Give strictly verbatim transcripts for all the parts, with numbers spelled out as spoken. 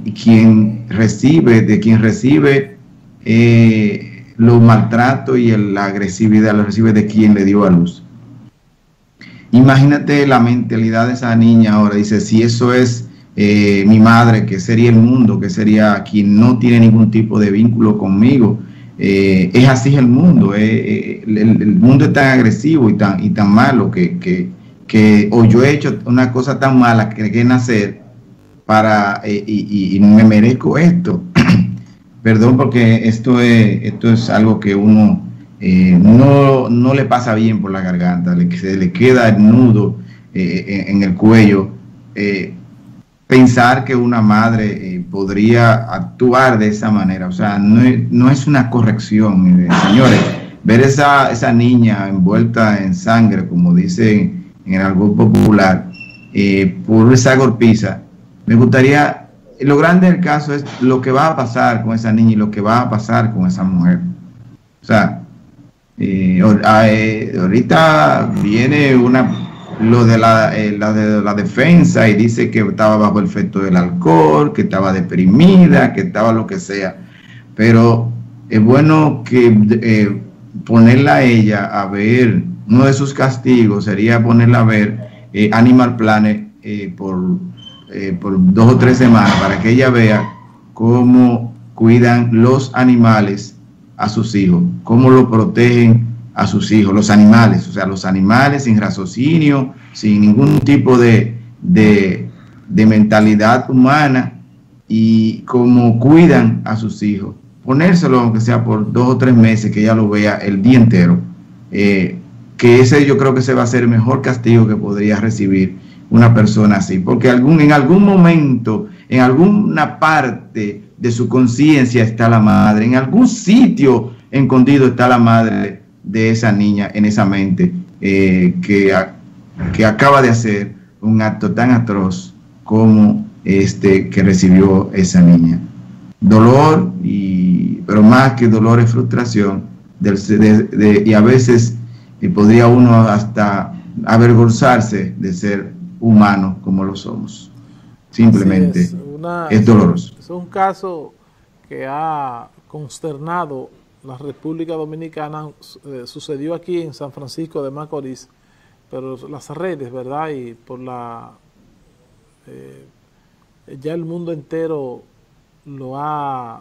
quien recibe, de quien recibe eh, los maltratos y el, la agresividad, lo recibe de quien le dio a luz. Imagínate la mentalidad de esa niña ahora, dice, si eso es eh, mi madre, ¿qué sería el mundo? ¿Qué sería quien no tiene ningún tipo de vínculo conmigo? Eh, es así el mundo, eh, el, el mundo es tan agresivo y tan, y tan malo que, que, que o yo he hecho una cosa tan mala que, que nacer para eh, y, y me merezco esto. Perdón, porque esto es, esto es algo que uno eh, no, no le pasa bien por la garganta, le, se le queda el nudo eh, en, en el cuello. Eh, pensar que una madre eh, podría actuar de esa manera, o sea, no es, no es una corrección, eh, señores. Ver esa, esa niña envuelta en sangre, como dicen en el argot popular, eh, por esa golpiza, me gustaría, lo grande del caso es lo que va a pasar con esa niña y lo que va a pasar con esa mujer. O sea, eh, ahorita viene una... lo de la, eh, la de la defensa y dice que estaba bajo el efecto del alcohol, que estaba deprimida, que estaba lo que sea, pero es bueno que eh, ponerla a ella a ver, uno de sus castigos sería ponerla a ver eh, Animal Planet eh, por, eh, por dos o tres semanas para que ella vea cómo cuidan los animales a sus hijos, cómo lo protegen a sus hijos, los animales, o sea, los animales sin raciocinio, sin ningún tipo de, de, de mentalidad humana, y cómo cuidan a sus hijos. Ponérselo, aunque sea por dos o tres meses, que ella lo vea el día entero, eh, que ese yo creo que ese va a ser el mejor castigo que podría recibir una persona así, porque algún, en algún momento, en alguna parte de su conciencia está la madre, en algún sitio escondido está la madre de esa niña en esa mente eh, que, a, que acaba de hacer un acto tan atroz como este que recibió esa niña. Dolor, y, pero más que dolor es frustración del, de, de, y a veces eh, podría uno hasta avergonzarse de ser humano como lo somos. Simplemente es, una, es doloroso. Es un caso que ha consternado la República Dominicana. Eh, sucedió aquí en San Francisco de Macorís, pero las redes, ¿verdad? Y por la... Eh, ya el mundo entero lo ha,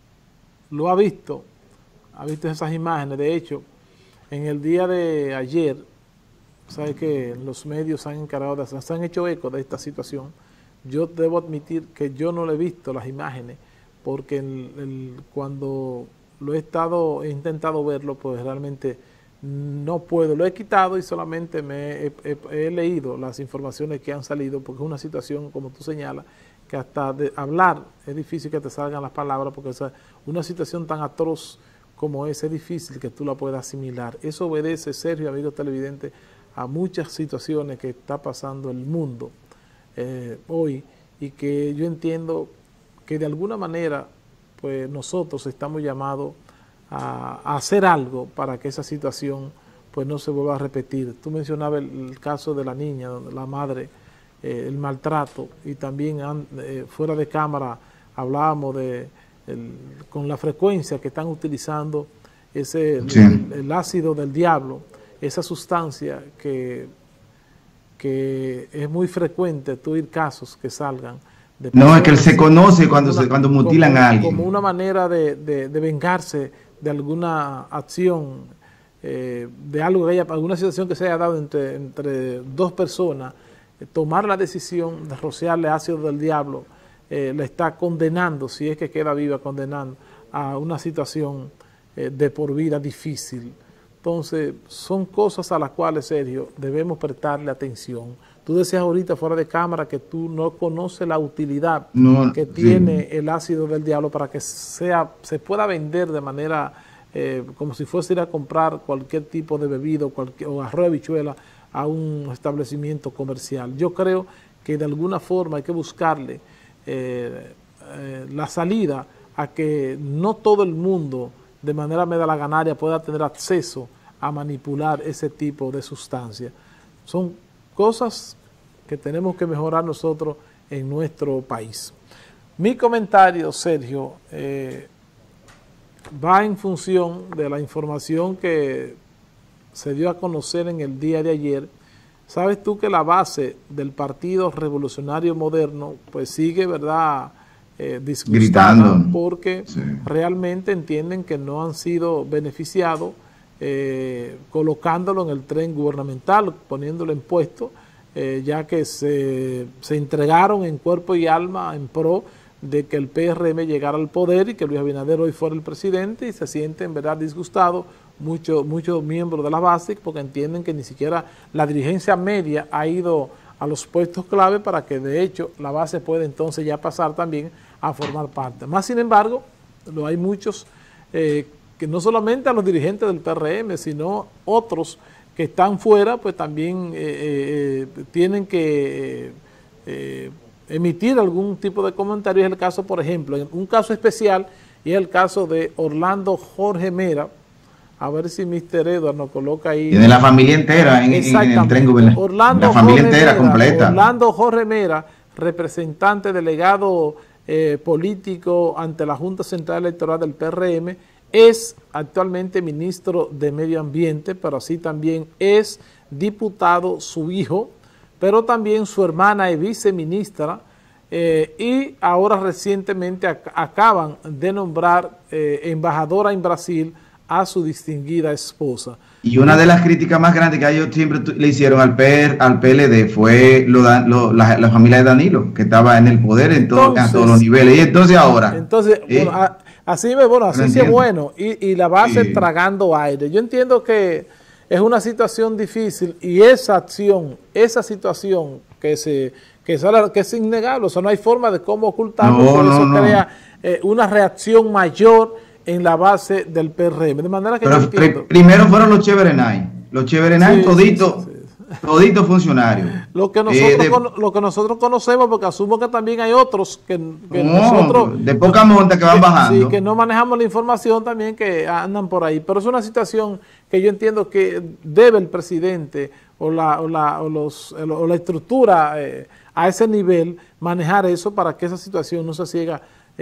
lo ha visto, ha visto esas imágenes. De hecho, en el día de ayer, ¿sabes que los medios se han encargado de hacer, se han hecho eco de esta situación? Yo debo admitir que yo no le he visto las imágenes, porque el, el, cuando... lo he estado, he intentado verlo, pues realmente no puedo, lo he quitado y solamente me he, he, he leído las informaciones que han salido, porque es una situación, como tú señalas, que hasta de hablar es difícil que te salgan las palabras, porque es una situación tan atroz como esa, es difícil que tú la puedas asimilar. Eso obedece, Sergio, amigos televidentes, a muchas situaciones que está pasando el mundo eh, hoy, y que yo entiendo que de alguna manera pues nosotros estamos llamados a, a hacer algo para que esa situación pues no se vuelva a repetir. Tú mencionabas el, el caso de la niña, donde la madre, eh, el maltrato, y también eh, fuera de cámara hablábamos de el, con la frecuencia que están utilizando ese sí. el, el ácido del diablo, esa sustancia que, que es muy frecuente, tú oír casos que salgan. No, es que él se conoce cuando, una, se, cuando mutilan como, a alguien. Como una manera de, de, de vengarse de alguna acción, eh, de algo que haya, alguna situación que se haya dado entre, entre dos personas, eh, tomar la decisión de rociarle ácido del diablo, eh, le está condenando, si es que queda viva, condenando a una situación eh, de por vida difícil. Entonces, son cosas a las cuales, Sergio, debemos prestarle atención. Tú decías ahorita fuera de cámara que tú no conoces la utilidad no, que tiene sí. el ácido del diablo para que sea, se pueda vender de manera eh, como si fuese ir a comprar cualquier tipo de bebida cualquier, o arroz de habichuela a un establecimiento comercial. Yo creo que de alguna forma hay que buscarle eh, eh, la salida a que no todo el mundo de manera medalaganaria pueda tener acceso a manipular ese tipo de sustancias. Son cosas que tenemos que mejorar nosotros en nuestro país. Mi comentario, Sergio, eh, va en función de la información que se dio a conocer en el día de ayer. Sabes tú que la base del Partido Revolucionario Moderno pues sigue, ¿verdad?, eh, disgustada porque sí. realmente entienden que no han sido beneficiados eh, colocándolo en el tren gubernamental, poniéndolo en puesto, eh, ya que se, se entregaron en cuerpo y alma en pro de que el P R M llegara al poder y que Luis Abinader hoy fuera el presidente, y se sienten, ¿verdad?, disgustados muchos muchos miembros de la base porque entienden que ni siquiera la dirigencia media ha ido a los puestos clave para que de hecho la base pueda entonces ya pasar también a formar parte. Más sin embargo, lo hay muchos eh, que no solamente a los dirigentes del P R M, sino otros que están fuera, pues también eh, eh, tienen que eh, eh, emitir algún tipo de comentario. Es el caso, por ejemplo, en un caso especial, y es el caso de Orlando Jorge Mera. A ver si mister Edward nos coloca ahí. Tiene la familia entera en, en el tren gubernamental. Orlando la familia Jorge entera, Mera, completa. Orlando Jorge Mera, representante, delegado eh, político ante la Junta Central Electoral del P R M, es actualmente ministro de Medio Ambiente, pero así también es diputado su hijo, pero también su hermana es viceministra, eh, y ahora recientemente ac acaban de nombrar eh, embajadora en Brasil a su distinguida esposa. Y una de las críticas más grandes que ellos siempre le hicieron al, P R, al P L D fue lo, lo, la, la familia de Danilo, que estaba en el poder en todo, a todos los niveles. Y entonces ahora... Entonces, ¿eh? bueno, a, así, bueno, así sí es bueno. Y, y la base sí. tragando aire. Yo entiendo que es una situación difícil y esa acción, esa situación que se que es, que es innegable, o sea, no hay forma de cómo ocultarlo, no, no, eso no. crea eh, una reacción mayor en la base del P R M, de manera que Pero yo entiendo. Pr primero fueron los Cheverenay, los Cheverenay sí, toditos, sí, sí, sí. toditos funcionarios. Lo que, nosotros eh, de, con, lo que nosotros conocemos, porque asumo que también hay otros que, que no, nosotros... de poca monta que van que, bajando. Sí, que no manejamos la información también que andan por ahí. Pero es una situación que yo entiendo que debe el presidente o la, o la, o los, o la estructura eh, a ese nivel manejar eso para que esa situación no se siga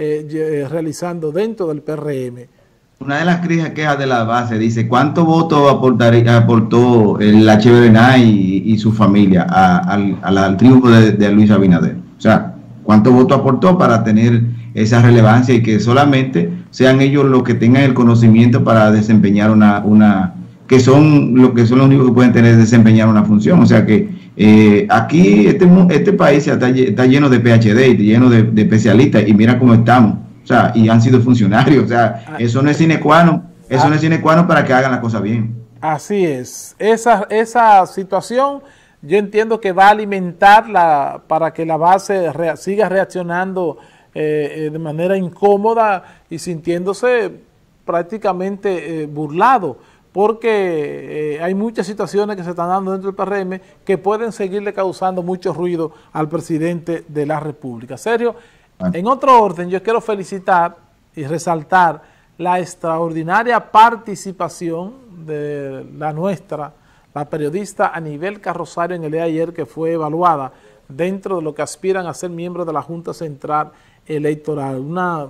Eh, realizando dentro del P R M. Una de las quejas de la base dice, ¿cuánto voto aportaría, aportó la Cheverenay y, y su familia a, al, al, al triunfo de, de Luis Abinader? O sea, ¿cuánto voto aportó para tener esa relevancia y que solamente sean ellos los que tengan el conocimiento para desempeñar una, una que son lo que son los únicos que pueden tener desempeñar una función? O sea que Eh, aquí este, este país está, está lleno de P H D y lleno de, de especialistas, y mira cómo estamos, o sea, y han sido funcionarios, o sea, eso no es sine qua non, eso no es sine qua non para que hagan la cosa bien. Así es, esa, esa situación yo entiendo que va a alimentar la, para que la base rea, siga reaccionando eh, de manera incómoda y sintiéndose prácticamente eh, burlado, porque eh, hay muchas situaciones que se están dando dentro del P R M que pueden seguirle causando mucho ruido al presidente de la República. Sergio, ah. en otro orden, yo quiero felicitar y resaltar la extraordinaria participación de la nuestra, la periodista Anibel Carrosario, en el día de ayer, que fue evaluada dentro de lo que aspiran a ser miembros de la Junta Central Electoral. Una...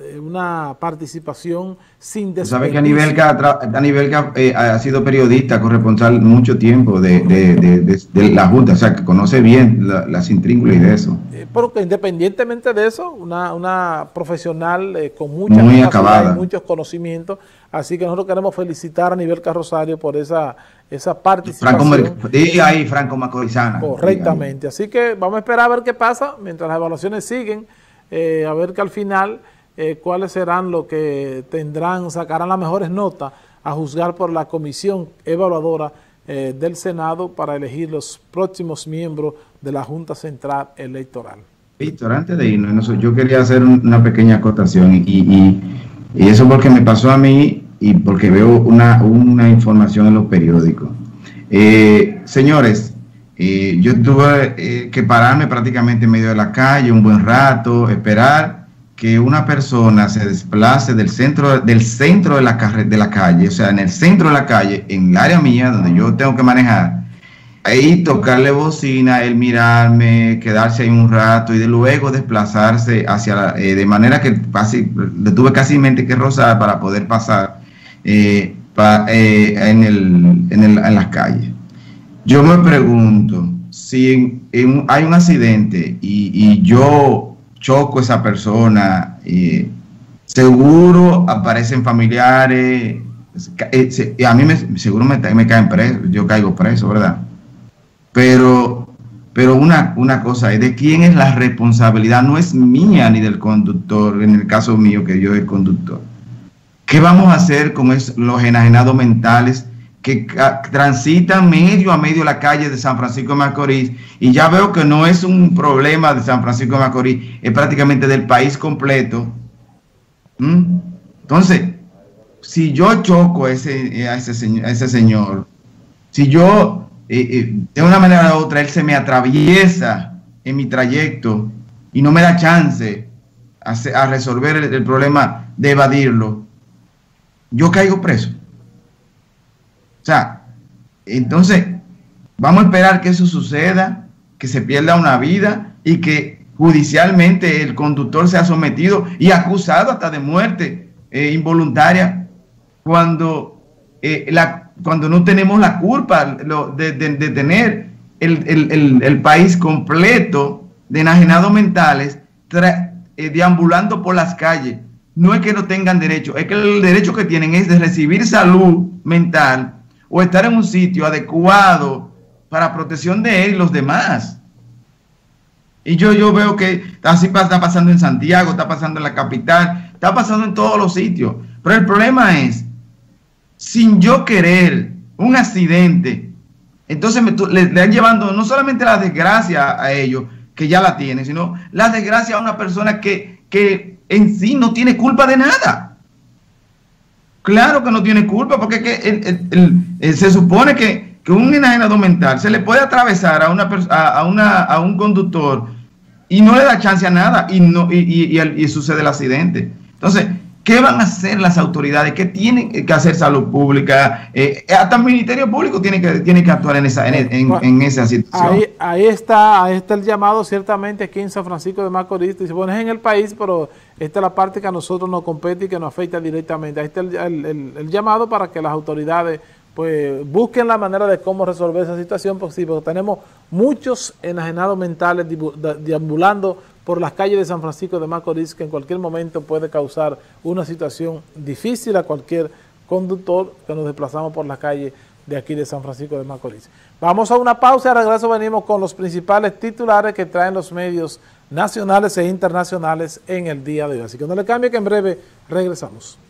una participación sin desperdicio. Sabe que Anibelka, Anibelka eh, ha sido periodista, corresponsal mucho tiempo de, de, de, de, de la Junta, o sea, que conoce bien la, las intríngulas y de eso. Eh, porque independientemente de eso, una, una profesional eh, con mucha Muy acabada. y muchos conocimientos, así que nosotros queremos felicitar a Anibelka Rosario por esa, esa participación. Franco, y ahí Franco Macorizana. Correctamente, así que vamos a esperar a ver qué pasa mientras las evaluaciones siguen, eh, a ver que al final... Eh, cuáles serán los que tendrán, sacarán las mejores notas a juzgar por la comisión evaluadora eh, del Senado para elegir los próximos miembros de la Junta Central Electoral. Víctor, antes de irnos, yo quería hacer una pequeña acotación y, y, y eso porque me pasó a mí y porque veo una, una información en los periódicos. Eh, señores, eh, yo tuve eh, que pararme prácticamente en medio de la calle un buen rato, esperar que una persona se desplace del centro del centro de la, de la calle, o sea, en el centro de la calle, en el área mía, donde yo tengo que manejar, ahí tocarle bocina, él mirarme, quedarse ahí un rato y de luego desplazarse hacia la, eh, de manera que casi, le tuve casi mente que rozar para poder pasar eh, pa, eh, en, el, en, el, en las calles. Yo me pregunto, si en, en, hay un accidente y, y yo choco a esa persona, eh, seguro aparecen familiares, eh, a mí me, seguro me, me caen preso, yo caigo preso, ¿verdad? Pero, pero una, una cosa es de quién es la responsabilidad, no es mía ni del conductor, en el caso mío que yo soy conductor. ¿Qué vamos a hacer con es, los enajenados mentales que transitan medio a medio la calle de San Francisco de Macorís? Y ya veo que no es un problema de San Francisco de Macorís, es prácticamente del país completo. ¿Mm? Entonces, si yo choco a ese, a ese, señor, a ese señor, si yo... Eh, eh, de una manera u otra él se me atraviesa en mi trayecto y no me da chance a, a resolver el, el problema de evadirlo, yo caigo preso. O sea, entonces vamos a esperar que eso suceda, que se pierda una vida y que judicialmente el conductor sea sometido y acusado hasta de muerte eh, involuntaria cuando eh, la cuando no tenemos la culpa de, de, de tener el, el, el, el país completo de enajenados mentales tra, eh, deambulando por las calles. No es que no tengan derecho, es que el derecho que tienen es de recibir salud mental o estar en un sitio adecuado para protección de él y los demás. Y yo, yo veo que así está pasando en Santiago, está pasando en la capital, está pasando en todos los sitios. Pero el problema es, sin yo querer, un accidente, entonces me, le, le han llevando no solamente la desgracia a ellos, que ya la tienen, sino la desgracia a una persona que, que en sí no tiene culpa de nada. Claro que no tiene culpa, porque que el, el, el, el, se supone que, que un enajenado mental se le puede atravesar a, una, a, a, una, a un conductor y no le da chance a nada y, no, y, y, y, y sucede el accidente. Entonces, ¿qué van a hacer las autoridades? ¿Qué tienen que hacer salud pública? Eh, hasta el Ministerio Público tiene que, tiene que actuar en esa, en, en, en esa situación. Ahí, ahí, está, ahí está el llamado ciertamente aquí en San Francisco de Macorís. Dice, bueno, es en el país, pero esta es la parte que a nosotros nos compete y que nos afecta directamente. Ahí está el, el, el, el llamado para que las autoridades pues busquen la manera de cómo resolver esa situación, porque, sí, porque tenemos muchos enajenados mentales deambulando por las calles de San Francisco de Macorís que en cualquier momento puede causar una situación difícil a cualquier conductor que nos desplazamos por la calle de aquí de San Francisco de Macorís. Vamos a una pausa y al regreso venimos con los principales titulares que traen los medios nacionales e internacionales en el día de hoy. Así que no le cambie que en breve regresamos.